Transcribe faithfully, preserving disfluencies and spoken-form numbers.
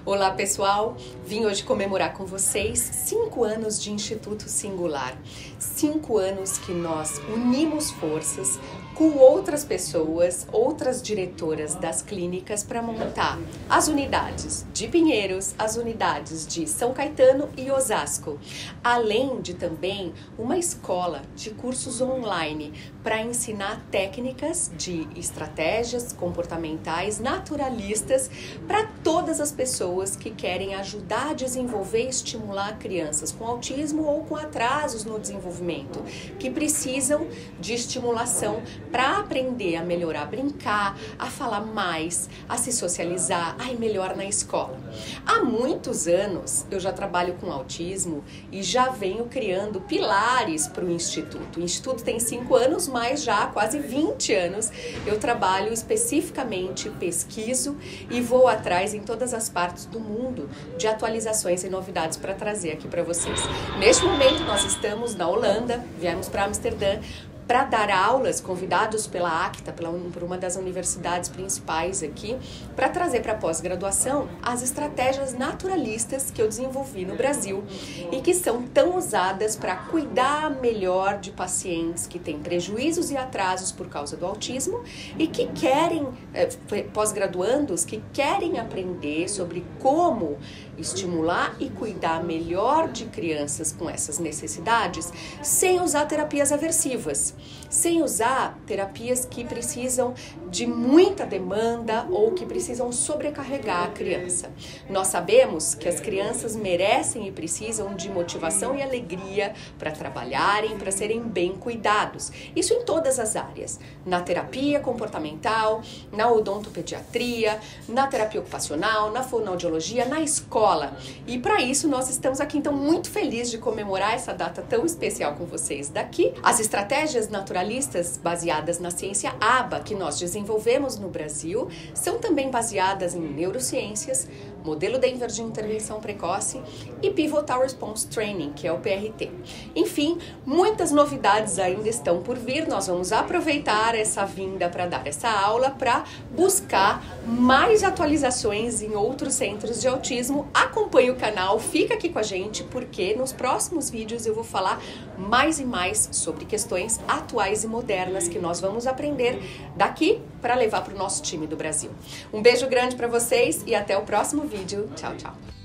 Olá pessoal, vim hoje comemorar com vocês cinco anos de Instituto Singular. Cinco anos que nós unimos forças com outras pessoas, outras diretoras das clínicas para montar as unidades de Pinheiros, as unidades de São Caetano e Osasco, além de também uma escola de cursos online para ensinar técnicas de estratégias comportamentais naturalistas para todas as pessoas que querem ajudar a desenvolver e estimular crianças com autismo ou com atrasos no desenvolvimento, que precisam de estimulação para aprender a melhorar, a brincar, a falar mais, a se socializar, a ir melhor na escola. Há muitos anos eu já trabalho com autismo e já venho criando pilares para o Instituto. O Instituto tem cinco anos, mas já há quase vinte anos eu trabalho especificamente, pesquiso e vou atrás em todas as partes do mundo de atualizações e novidades para trazer aqui para vocês. Neste momento nós estamos na Holanda, viemos para Amsterdã, para dar aulas, convidados pela ACTA, pela, por uma das universidades principais aqui, para trazer para a pós-graduação as estratégias naturalistas que eu desenvolvi no Brasil e que são tão usadas para cuidar melhor de pacientes que têm prejuízos e atrasos por causa do autismo e que querem, pós-graduandos, que querem aprender sobre como estimular e cuidar melhor de crianças com essas necessidades sem usar terapias aversivas, sem usar terapias que precisam de muita demanda ou que precisam sobrecarregar a criança. Nós sabemos que as crianças merecem e precisam de motivação e alegria para trabalharem, para serem bem cuidados. Isso em todas as áreas, na terapia comportamental, na odontopediatria, na terapia ocupacional, na fonoaudiologia, na escola. E para isso nós estamos aqui então muito felizes de comemorar essa data tão especial com vocês daqui. As estratégias naturalistas baseadas na ciência A B A que nós desenvolvemos no Brasil são também baseadas em neurociências, modelo Denver de intervenção precoce e Pivotal Response Training, que é o P R T. Enfim, muitas novidades ainda estão por vir. Nós vamos aproveitar essa vinda para dar essa aula para buscar mais atualizações em outros centros de autismo. Acompanhe o canal, fica aqui com a gente, porque nos próximos vídeos eu vou falar mais e mais sobre questões atuais e modernas que nós vamos aprender daqui para levar para o nosso time do Brasil. Um beijo grande para vocês e até o próximo vídeo. Tchau, tchau.